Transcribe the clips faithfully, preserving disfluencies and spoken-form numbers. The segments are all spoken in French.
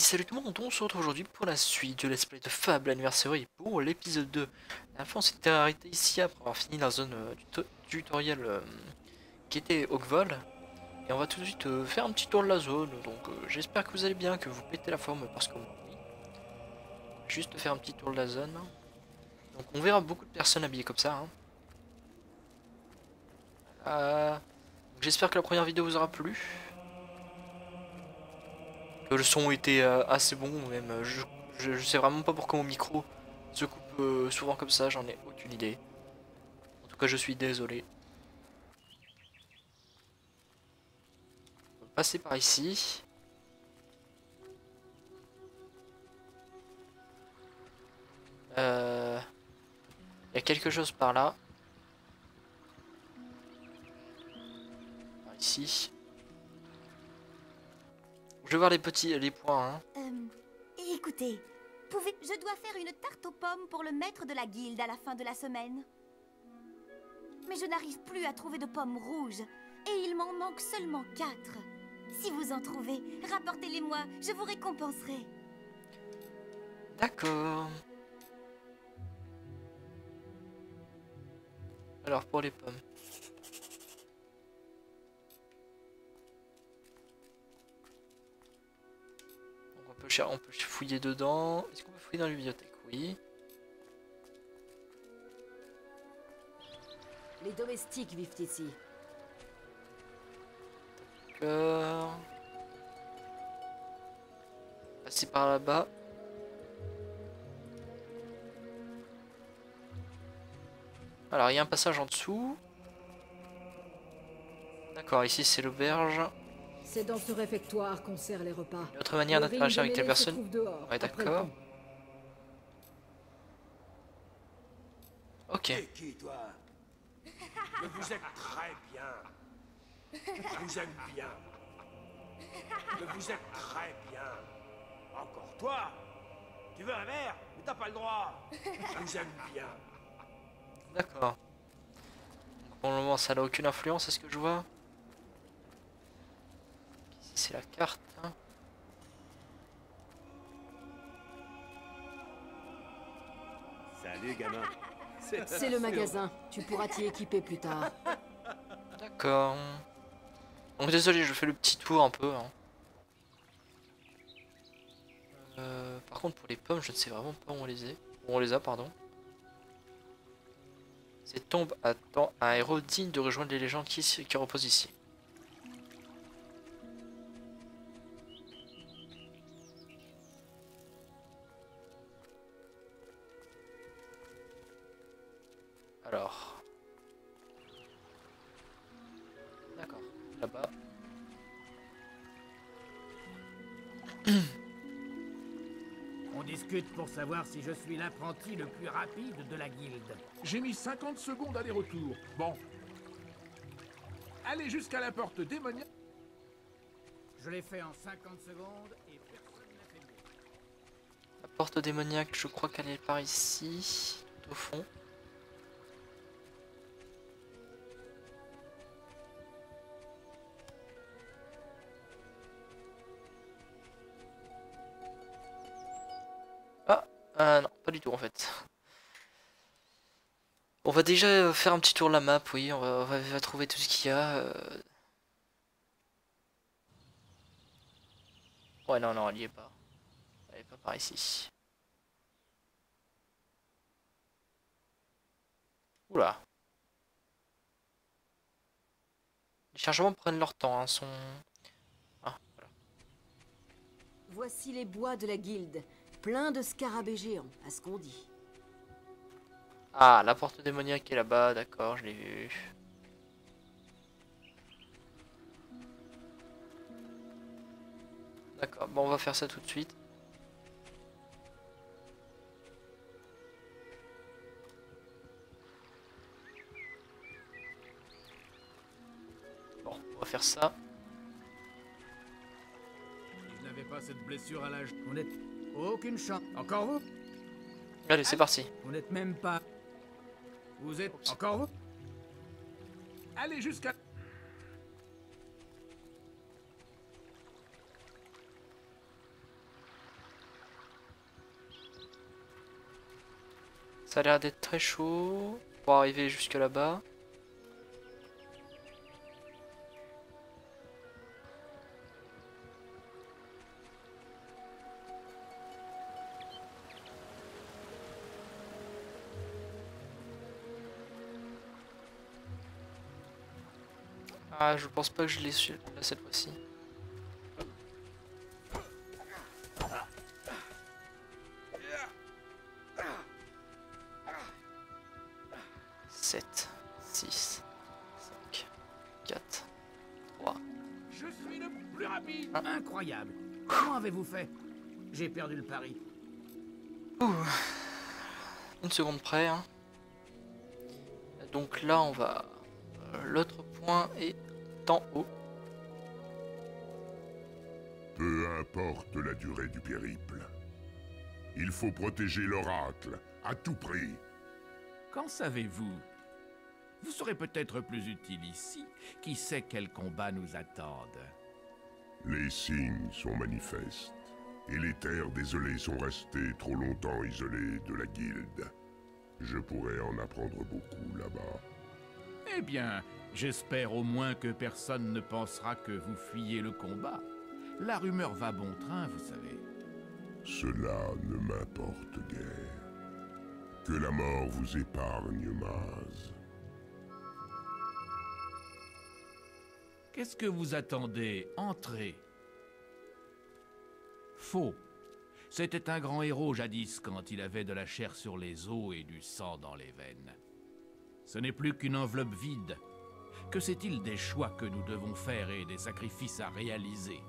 salut tout le monde, on se retrouve aujourd'hui pour la suite de Let's Play de Fable Anniversary pour l'épisode deux. La fois on s'était arrêté ici après avoir fini la zone euh, du tutoriel euh, qui était Oakville. Et on va tout de suite euh, faire un petit tour de la zone, donc euh, j'espère que vous allez bien, que vous pétez la forme parce que moi oui. Juste faire un petit tour de la zone. Donc on verra beaucoup de personnes habillées comme ça. Hein. Euh, j'espère que la première vidéo vous aura plu. Que le son était euh, assez bon, même euh, je, je, je sais vraiment pas pourquoi mon micro se coupe euh, souvent comme ça, j'en ai aucune idée. En tout cas, je suis désolé. On va passer par ici. Euh... Il y a quelque chose par là. Par ici. Je vais voir les petits les points. Hein. Euh, écoutez, pouvez... je dois faire une tarte aux pommes pour le maître de la guilde à la fin de la semaine. Mais je n'arrive plus à trouver de pommes rouges. Et il m'en manque seulement quatre. Si vous en trouvez, rapportez-les-moi, je vous récompenserai. D'accord. Alors pour les pommes. Donc on peut, on peut fouiller dedans. Est-ce qu'on peut fouiller dans la bibliothèque? Oui. Les domestiques vivent ici. D'accord. Passer par là-bas. Alors il y a un passage en dessous. D'accord, ici c'est l'auberge. C'est dans ce réfectoire qu'on sert les repas. Une autre manière d'interagir avec les personnes. Dehors, ouais, d'accord. Ok. T'es qui, toi? Mais vous êtes très bien. Je vous aime bien. Mais vous êtes très bien. Encore toi? Tu veux un verre? Mais t'as pas le droit. Je vous aime bien. D'accord. Pour le moment, ça n'a aucune influence, est-ce que je vois? Ici, c'est la carte. Hein. Salut, gamin. C'est le magasin. Tu pourras t'y équiper plus tard. D'accord. Donc désolé, je fais le petit tour un peu. Hein. Euh, par contre, pour les pommes, je ne sais vraiment pas où on les a. Où on les a, pardon. Cette tombe attend un héros digne de rejoindre les légendes qui, qui reposent ici. Alors. D'accord, là-bas. On discute pour savoir si je suis l'apprenti le plus rapide de la guilde. J'ai mis cinquante secondes aller-retour. Bon. Allez jusqu'à la porte démoniaque. Je l'ai fait en cinquante secondes et personne n'a fait mieux. La porte démoniaque, je crois qu'elle est par ici, tout au fond. Ah, euh, non, pas du tout en fait. On va déjà faire un petit tour de la map, oui, on va, on va, on va trouver tout ce qu'il y a. Euh... Ouais, non, non, elle y est pas. Elle est pas par ici. Oula. Les chargements prennent leur temps, hein, sont... Ah, voilà. Voici les bois de la guilde. Plein de scarabées géants, à ce qu'on dit. Ah, la porte démoniaque est là-bas, d'accord, je l'ai vu. D'accord, bon on va faire ça tout de suite. Bon, on va faire ça. Si je n'avais pas cette blessure à l'âge, vous n'êtes aucune chance. Encore vous? Allez, c'est parti. Vous n'êtes même pas... Vous êtes... Oups. Encore vous? Allez jusqu'à... Ça a l'air d'être très chaud pour arriver jusque là-bas. Ah, je pense pas que je l'ai su là cette fois-ci. sept, six, cinq, quatre, trois. Je suis le plus rapide. Incroyable. Comment avez-vous fait? J'ai perdu le pari. Ouh. Une seconde près. Hein. Donc là, on va... Euh, l'autre point est en haut. Peu importe la durée du périple. Il faut protéger l'oracle, à tout prix. Qu'en savez-vous? Vous serez peut-être plus utile ici. Qui sait quels combats nous attendent? Les signes sont manifestes, et les terres désolées sont restées trop longtemps isolées de la guilde. Je pourrais en apprendre beaucoup là-bas. Eh bien, j'espère au moins que personne ne pensera que vous fuyez le combat. La rumeur va bon train, vous savez. Cela ne m'importe guère. Que la mort vous épargne, Maz. Qu'est-ce que vous attendez? Entrez. Faux. C'était un grand héros jadis quand il avait de la chair sur les os et du sang dans les veines. Ce n'est plus qu'une enveloppe vide. Que sait-il des choix que nous devons faire et des sacrifices à réaliser?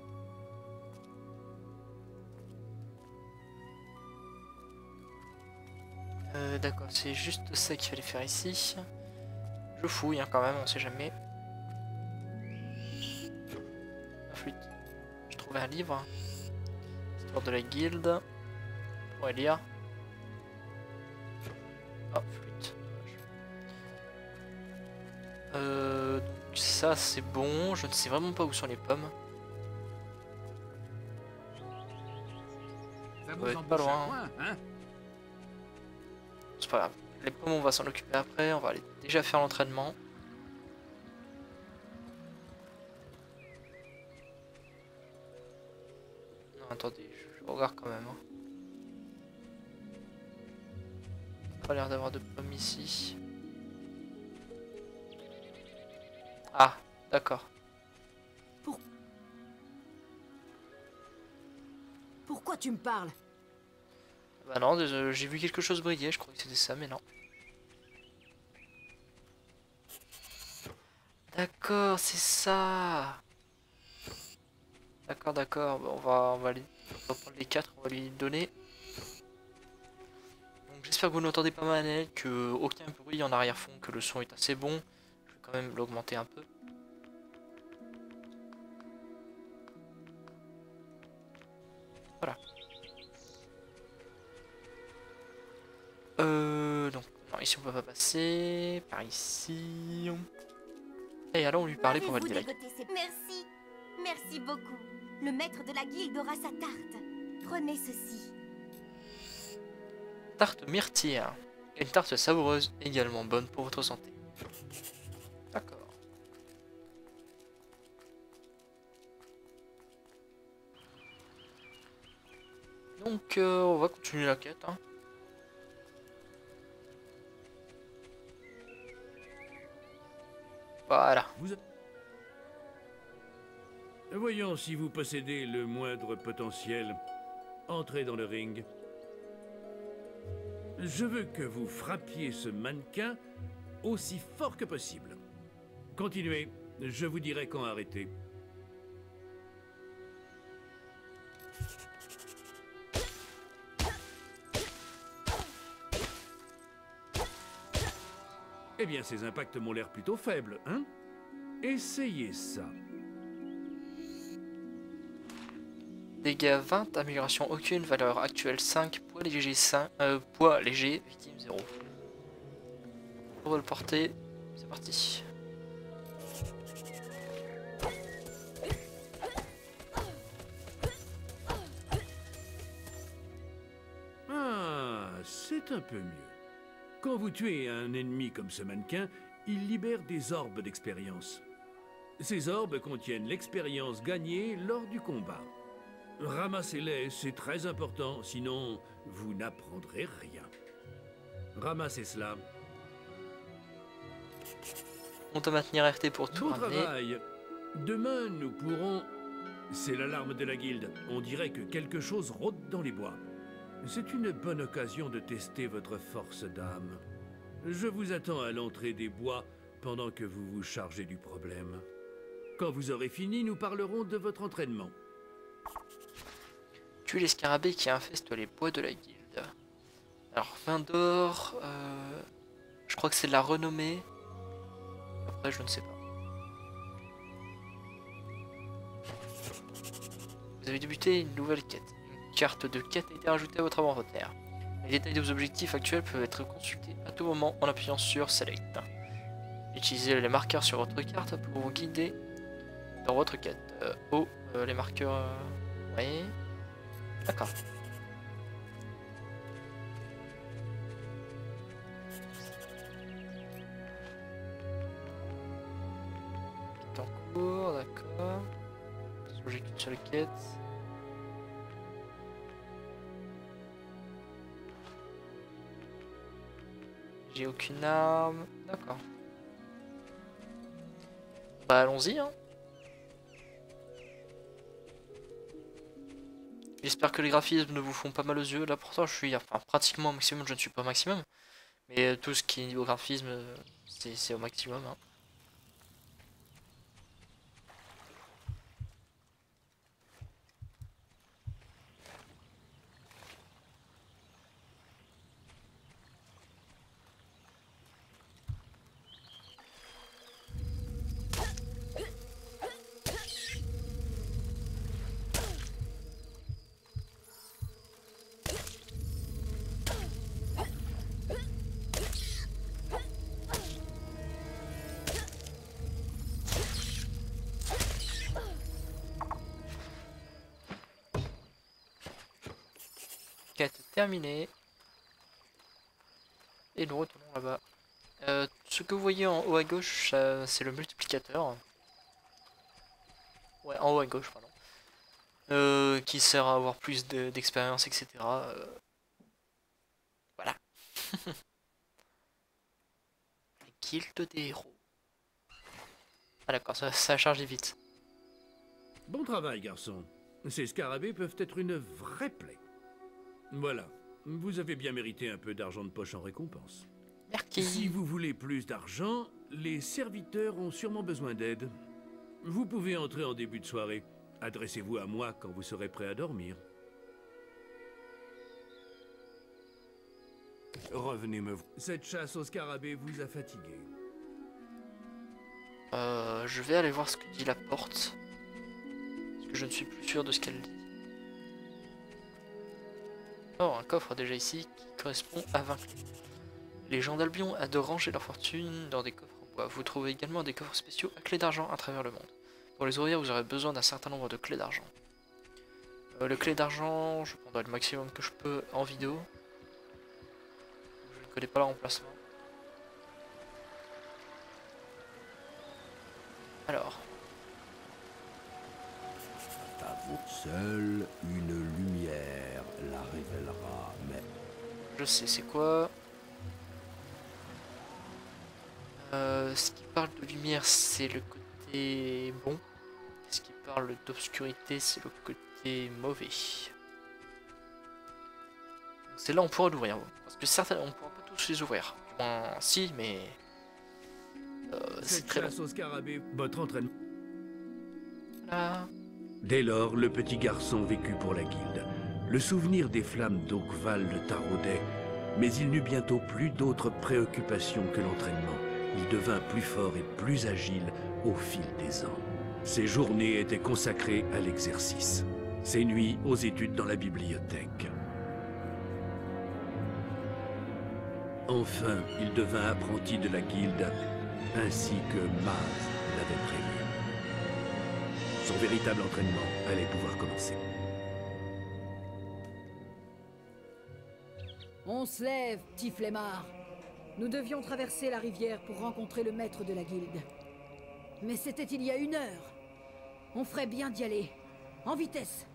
Euh, D'accord, c'est juste ça qu'il fallait faire ici. Je fouille hein, quand même, on sait jamais. La flûte. Je trouvais un livre. Histoire de la guilde. On pourrait lire. Oh, flûte. Euh, donc ça c'est bon. Je ne sais vraiment pas où sont les pommes. Ça doit être en pas bouche loin. à point, hein? C'est pas grave. Les pommes on va s'en occuper après. On va aller déjà faire l'entraînement. Non attendez, je, je regarde quand même. Hein. Pas l'air d'avoir de pommes ici. Ah, d'accord. Pourquoi tu me parles? Bah non, désolé, j'ai vu quelque chose briller, je croyais que c'était ça, mais non. D'accord, c'est ça. D'accord, d'accord, bah, on va, on va, aller, on va prendre les quatre, on va lui donner. Donc j'espère que vous n'entendez pas ma manette, que aucun bruit en arrière-fond, que le son est assez bon. Je vais quand même l'augmenter un peu. Voilà. Euh, donc, non, ici on peut pas passer. Par ici. Et allons lui parler pour Avez-vous valider la dégoté ces- Merci, merci beaucoup. Le maître de la guilde aura sa tarte. Prenez ceci. tarte myrtille. Une tarte savoureuse, également bonne pour votre santé. D'accord. Donc, euh, on va continuer la quête. Hein. Voilà. Vous a- Voyons si vous possédez le moindre potentiel. Entrez dans le ring. Je veux que vous frappiez ce mannequin aussi fort que possible. Continuez, je vous dirai quand arrêter. Eh bien, ces impacts m'ont l'air plutôt faibles, hein? Essayez ça. Dégâts vingt, amélioration aucune, valeur actuelle cinq, poids léger cinq, euh, poids léger, victime zéro. Pour le porter, c'est parti. Ah, c'est un peu mieux. Quand vous tuez un ennemi comme ce mannequin, il libère des orbes d'expérience. Ces orbes contiennent l'expérience gagnée lors du combat. Ramassez-les, c'est très important, sinon vous n'apprendrez rien. Ramassez cela. On doit maintenir R T pour tout Bon ramener. travail. Demain, nous pourrons... C'est l'alarme de la guilde. On dirait que quelque chose rôde dans les bois. C'est une bonne occasion de tester votre force d'âme. Je vous attends à l'entrée des bois pendant que vous vous chargez du problème. Quand vous aurez fini, nous parlerons de votre entraînement. Tuer les scarabées qui infestent les bois de la guilde. Alors, vin d'or, euh, je crois que c'est de la renommée. Après, je ne sais pas. Vous avez débuté une nouvelle quête. Une carte de quête a été ajoutée à votre inventaire. Les détails de vos objectifs actuels peuvent être consultés à tout moment en appuyant sur Select. Utilisez les marqueurs sur votre carte pour vous guider dans votre quête. Euh, oh, euh, les marqueurs... Euh... Oui. D'accord. Quête en cours, d'accord. J'ai qu'une seule quête. J'ai aucune arme. D'accord. Bah allons-y hein. J'espère que les graphismes ne vous font pas mal aux yeux. Là pourtant je suis enfin, pratiquement au maximum, je ne suis pas au maximum. Mais euh, tout ce qui est niveau graphisme, euh, c'est au maximum. Hein. Quête terminée. Et nous retournons là-bas. Euh, ce que vous voyez en haut à gauche, euh, c'est le multiplicateur. Ouais, en haut à gauche, pardon. Euh, qui sert à avoir plus d'expérience, de, et cetera. Euh, voilà. La guilde des héros. Ah d'accord, ça, ça a chargé vite. Bon travail, garçon. Ces scarabées peuvent être une vraie plaie. Voilà, vous avez bien mérité un peu d'argent de poche en récompense. Merci. Si vous voulez plus d'argent, les serviteurs ont sûrement besoin d'aide. Vous pouvez entrer en début de soirée. Adressez-vous à moi quand vous serez prêt à dormir. Revenez me voir. Cette chasse aux scarabées vous a fatigué. Euh, je vais aller voir ce que dit la porte. Parce que je ne suis plus sûr de ce qu'elle dit. Oh, un coffre déjà ici qui correspond à vingt clés. Les gens d'Albion adorent ranger leur fortune dans des coffres en bois. Vous trouvez également des coffres spéciaux à clés d'argent à travers le monde. Pour les ouvrir, vous aurez besoin d'un certain nombre de clés d'argent. Euh, le clé d'argent, je prendrai le maximum que je peux en vidéo. Je ne connais pas leur emplacement. Alors. À vous seule, une lumière la révélera, mais... Je sais c'est quoi. Euh, ce qui parle de lumière, c'est le côté bon. Ce qui parle d'obscurité, c'est le côté mauvais. C'est là on pourra l'ouvrir. Parce que certains, on ne pourra pas tous les ouvrir. Du moins, si, mais... Euh, c'est très long. Chasse aux scarabées, votre entraînement. Là. Dès lors, le petit garçon vécut pour la guilde. Le souvenir des flammes d'Oakval le taraudait, mais il n'eut bientôt plus d'autres préoccupations que l'entraînement. Il devint plus fort et plus agile au fil des ans. Ses journées étaient consacrées à l'exercice, ses nuits aux études dans la bibliothèque. Enfin, il devint apprenti de la guilde, ainsi que Maz l'avait prévu. Son véritable entraînement allait pouvoir commencer. On se lève, petit flemmard. Nous devions traverser la rivière pour rencontrer le maître de la guilde. Mais c'était il y a une heure. On ferait bien d'y aller. En vitesse.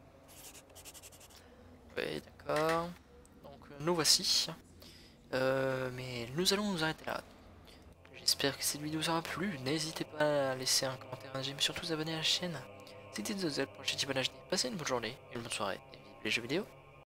Oui, d'accord. Donc nous voici. Euh, mais nous allons nous arrêter là. J'espère que cette vidéo vous aura plu. N'hésitez pas à laisser un commentaire, un j'aime, surtout vous abonner à la chaîne. C'était Zozel pour le Chitibonage. Passez une bonne journée, une bonne soirée et vive les jeux vidéo.